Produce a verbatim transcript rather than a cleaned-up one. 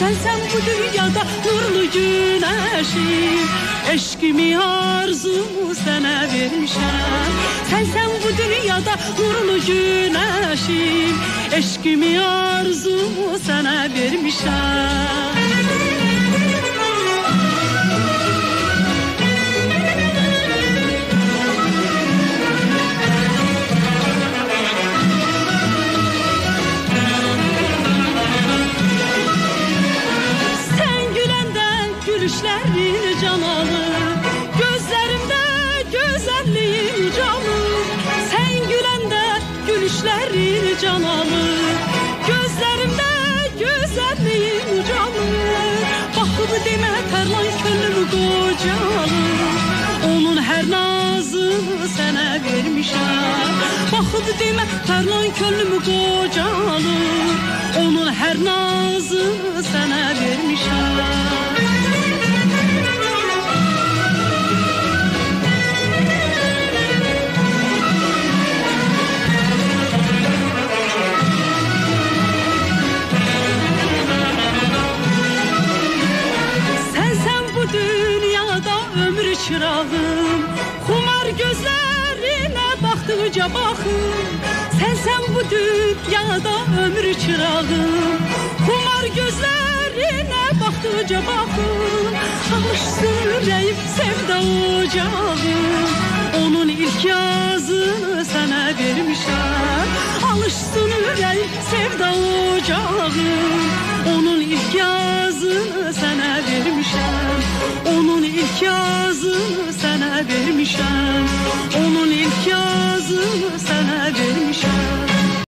Sensen bu dünyada nurlu güneşim, eşkimi arzumu sana vermişem. Sensen bu dünyada nurlu güneşim, eşkimi arzumu sana vermişem. Gülüşlerin canalı, gözlerimde güzelliğin canı. Sen gülende gülüşlerin canalı, gözlerimde güzelliğin canı. Bakıp deme tarlan könlüm kocalı, onun her nazını sana vermişem. Bakıp deme tarlan könlüm kocalı, onun her nazını sana vermişem. Çırağım, kumar gözlerine baktıkça bakım. Sensen bu dünyada ömrü çırağım, kumar gözlerine baktıkça bakım. Alışsın yüreğim sevda ocağım, onun ilk yazını sana vermişem. Alışsın yüreğim sevda ocağım, onun ilk yazını sana vermişem. Onun ilk yazını sana vermişem. Onun ilk yazını sana